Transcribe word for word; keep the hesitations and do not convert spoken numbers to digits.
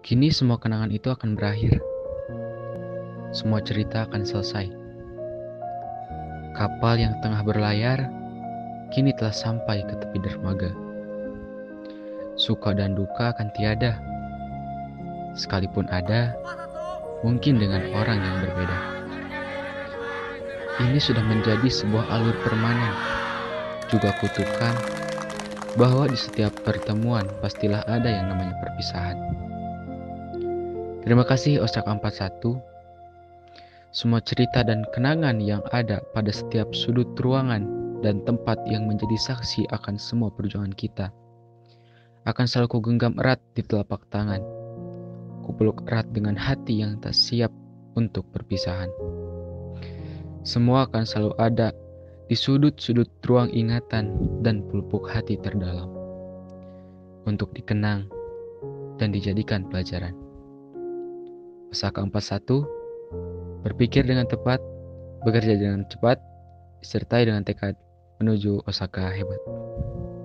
Kini semua kenangan itu akan berakhir. Semua cerita akan selesai. Kapal yang tengah berlayar kini telah sampai ke tepi dermaga. Suka dan duka akan tiada. Sekalipun ada, mungkin dengan orang yang berbeda. Ini sudah menjadi sebuah alur permanen. Juga kutukan bahwa di setiap pertemuan pastilah ada yang namanya perpisahan. Terima kasih Osaka empat puluh satu. Semua cerita dan kenangan yang ada pada setiap sudut ruangan dan tempat yang menjadi saksi akan semua perjuangan kita akan selalu kugenggam erat di telapak tangan. Kupeluk erat dengan hati yang tak siap untuk perpisahan. Semua akan selalu ada di sudut-sudut ruang ingatan dan pelupuk hati terdalam untuk dikenang dan dijadikan pelajaran. Osaka empat puluh satu, berpikir dengan tepat, bekerja dengan cepat, disertai dengan tekad menuju Osaka hebat.